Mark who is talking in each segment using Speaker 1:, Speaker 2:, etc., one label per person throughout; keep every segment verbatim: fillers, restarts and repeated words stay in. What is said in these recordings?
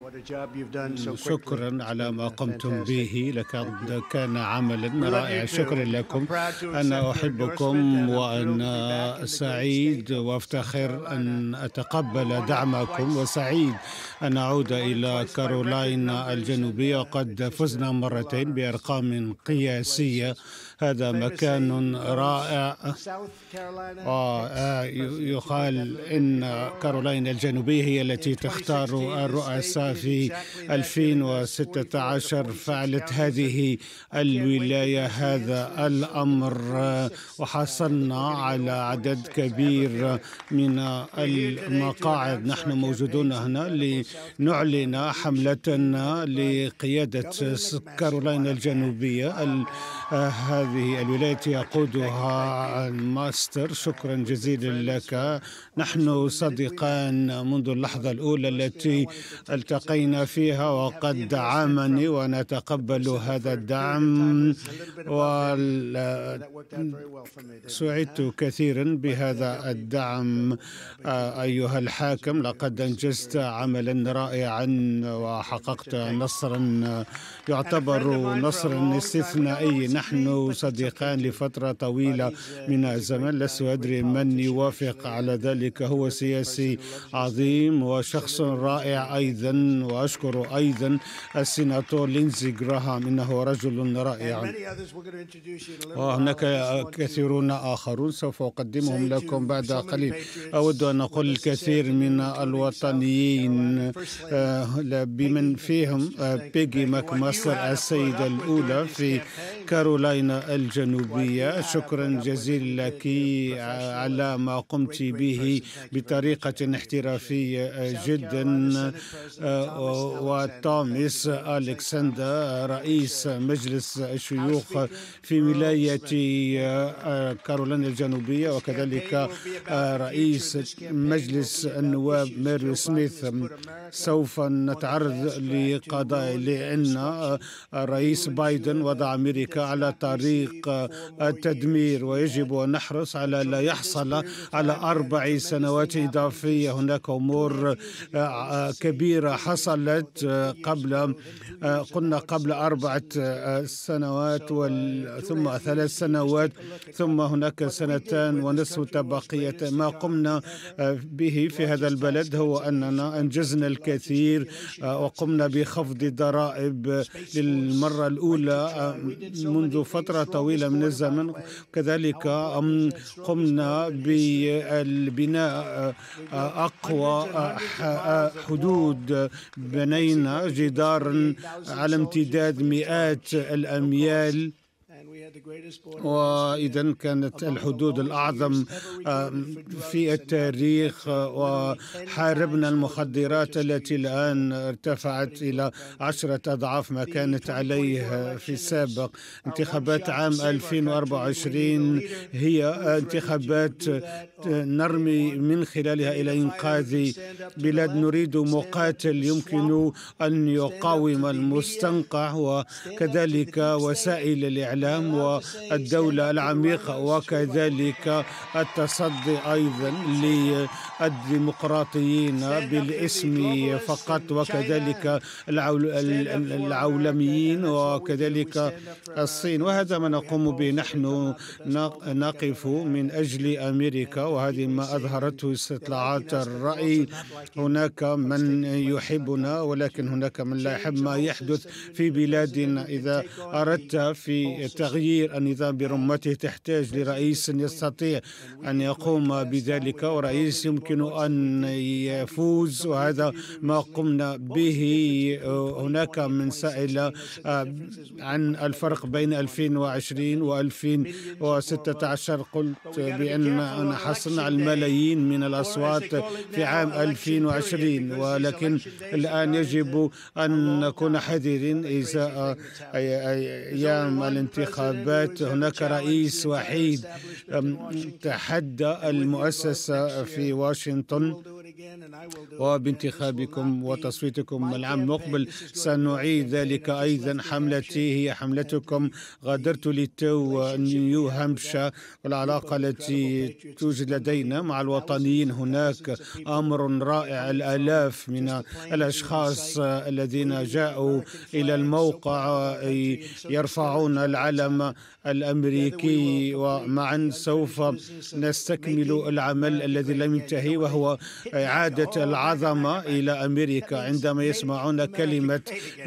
Speaker 1: شكرا على ما قمتم به، لقد كان عملا رائعا. شكرا لكم. أنا أحبكم وأنا سعيد وأفتخر أن أتقبل دعمكم، وسعيد أن أعود إلى كارولاينا الجنوبية. قد فزنا مرتين بأرقام قياسية. هذا مكان رائع. يقال إن كارولاينا الجنوبية هي التي تختار الرؤساء في ألفين وستة عشر. فعلت هذه الولاية هذا الأمر، وحصلنا على عدد كبير من المقاعد. نحن موجودون هنا لنعلن حملتنا لقيادة كارولاينا الجنوبية. هذه الولاية يقودها الماستر. شكرا جزيلا لك. نحن صديقان منذ اللحظة الأولى التي التقينا فيها، وقد دعمني ونتقبل هذا الدعم، وسعدت كثيرا بهذا الدعم. أيها الحاكم، لقد أنجزت عملا رائعا وحققت نصرا يعتبر نصرا استثنائي. نحن صديقان لفترة طويلة من الزمن، لست أدري من يوافق على ذلك. هو سياسي عظيم وشخص رائع أيضا، وأشكر أيضا السيناتور لينزي غراهام، إنه رجل رائع. وهناك كثيرون آخرون سوف أقدمهم لكم بعد قليل. أود أن أقول الكثير من الوطنيين بمن فيهم بيغي ماكماستر السيدة الأولى في كارولاينا الجنوبية. شكرا جزيلا لك على ما قمت به بطريقة احترافية جدا. وتوماس ألكسندر رئيس مجلس الشيوخ في ولاية كارولاينا الجنوبية، وكذلك رئيس مجلس النواب ماريو سميث. سوف نتعرض لقضايا، لأن الرئيس بايدن وضع أمريكا على طريق التدمير، ويجب أن نحرص على لا يحصل على أربع سنوات إضافية. هناك أمور كبيرة حصلت قبل قلنا قبل أربعة سنوات ثم ثلاث سنوات ثم هناك سنتان ونصف تبقية. ما قمنا به في هذا البلد هو أننا أنجزنا الكثير، وقمنا بخفض ضرائب للمرة الأولى منذ فترة طويلة من الزمن. كذلك قمنا ببناء أقوى حدود. بنينا جدارا على امتداد مئات الأميال، وإذا كانت الحدود الأعظم في التاريخ. وحاربنا المخدرات التي الآن ارتفعت إلى عشرة أضعاف ما كانت عليه في السابق. انتخابات عام ألفين وأربعة وعشرين هي انتخابات نرمي من خلالها إلى إنقاذ بلاد. نريد مقاتل يمكن أن يقاوم المستنقع، وكذلك وسائل الإعلام والدولة العميقة، وكذلك التصدي أيضا للديمقراطيين بالاسم فقط، وكذلك العولميين، وكذلك الصين. وهذا ما نقوم به. نحن نقف من أجل أمريكا، وهذه ما أظهرته استطلاعات الرأي. هناك من يحبنا، ولكن هناك من لا يحب ما يحدث في بلادنا. إذا أردت في تغيير النظام برمته تحتاج لرئيس يستطيع أن يقوم بذلك، ورئيس يمكن أن يفوز، وهذا ما قمنا به. هناك من سائل عن الفرق بين ألفين وعشرين وألفين وستة عشر. قلت بأن حصلنا على الملايين من الأصوات في عام ألفين وعشرين، ولكن الآن يجب أن نكون حذرين إذا أيام الانتخابات. هناك رئيس وحيد تحدى المؤسسة في واشنطن وبانتخابكم وتصويتكم العام المقبل سنعيد ذلك أيضا. حملتي هي حملتكم. غادرت للتو نيو هامبشاير، والعلاقة التي توجد لدينا مع الوطنيين هناك أمر رائع. الآلاف من الأشخاص الذين جاءوا إلى الموقع يرفعون العلم الأمريكي، ومعا سوف نستكمل العمل الذي لم ينتهي، وهو إعادة العظمة إلى أمريكا. عندما يسمعون كلمة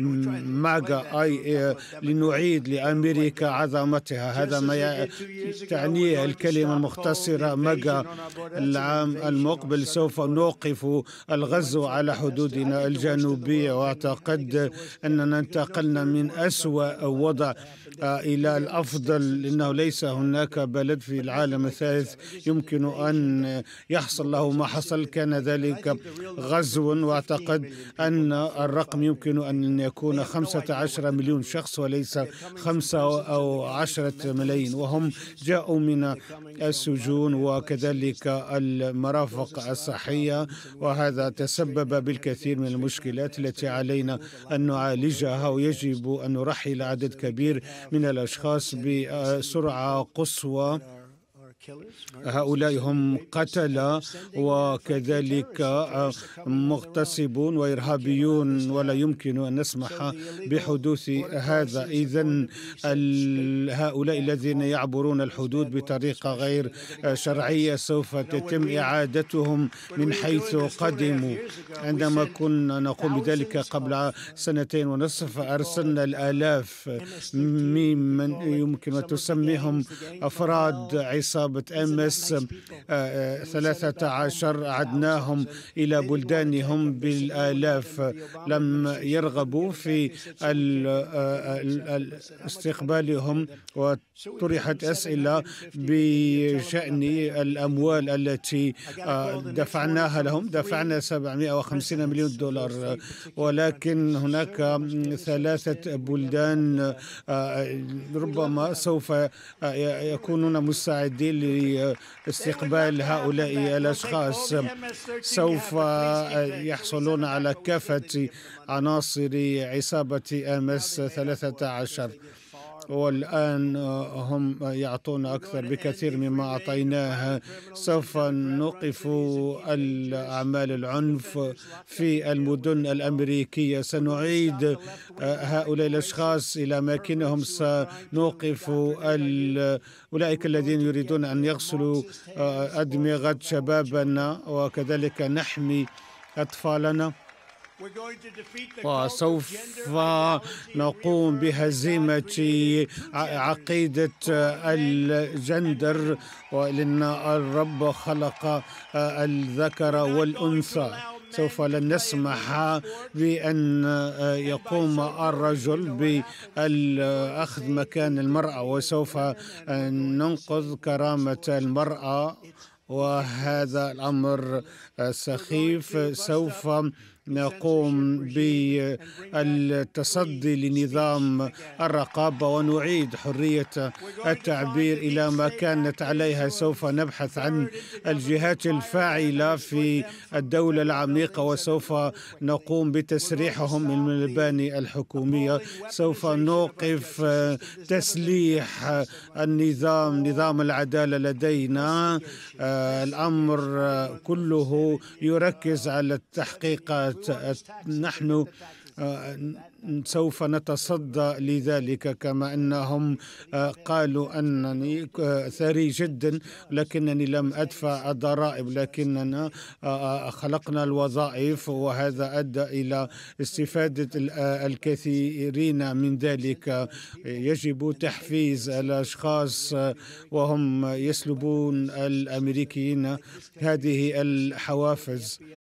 Speaker 1: ماغا أي لنعيد لأمريكا عظمتها، هذا ما تعنيه الكلمة المختصرة ماغا. العام المقبل سوف نوقف الغزو على حدودنا الجنوبية، وأعتقد أننا انتقلنا من أسوأ وضع إلى الأفضل، لأنه ليس هناك بلد في العالم الثالث يمكن أن يحصل له ما حصل. كان ذلك غزو، وأعتقد أن الرقم يمكن أن يكون خمسة عشر مليون شخص وليس خمسة أو عشرة ملايين، وهم جاءوا من السجون وكذلك المرافق الصحية، وهذا تسبب بالكثير من المشكلات التي علينا أن نعالجها، ويجب أن نرحل عدد كبير من الأشخاص بسرعة قصوى. هؤلاء هم قتلة وكذلك مغتصبون وإرهابيون، ولا يمكن أن نسمح بحدوث هذا. إذن هؤلاء الذين يعبرون الحدود بطريقة غير شرعية سوف تتم إعادتهم من حيث قدموا. عندما كنا نقوم بذلك قبل سنتين ونصف، أرسلنا الآلاف ممن يمكن أن تسميهم أفراد عصابة إم إس ثلاثة عشر، عدناهم إلى بلدانهم بالآلاف. لم يرغبوا في استقبالهم، وطرحت أسئلة بشأن الأموال التي دفعناها لهم. دفعنا سبعمائة وخمسين مليون دولار، ولكن هناك ثلاثة بلدان ربما سوف يكونون مساعدين لاستقبال هؤلاء الأشخاص. سوف يحصلون على كافة عناصر عصابة إم إس ثلاثة عشر، والآن هم يعطون أكثر بكثير مما أعطيناه. سوف نوقف الأعمال العنف في المدن الأمريكية، سنعيد هؤلاء الأشخاص إلى أماكنهم، سنوقف أولئك الذين يريدون أن يغسلوا أدمغة شبابنا، وكذلك نحمي أطفالنا. وسوف نقوم بهزيمة عقيدة الجندر، لأن الرب خلق الذكر والأنثى. سوف لن نسمح بأن يقوم الرجل بأخذ مكان المرأة، وسوف ننقذ كرامة المرأة، وهذا الأمر سخيف. سوف نقوم بالتصدي لنظام الرقابة ونعيد حرية التعبير إلى ما كانت عليها. سوف نبحث عن الجهات الفاعلة في الدولة العميقة، وسوف نقوم بتسريحهم من المباني الحكومية. سوف نوقف تسليح النظام، نظام العدالة لدينا. الأمر كله يركز على التحقيقات. نحن سوف نتصدى لذلك، كما أنهم قالوا أنني ثري جدا لكنني لم أدفع الضرائب، لكننا خلقنا الوظائف، وهذا أدى إلى استفادة الكثيرين من ذلك. يجب تحفيز الأشخاص وهم يسلبون الأمريكيين هذه الحوافز.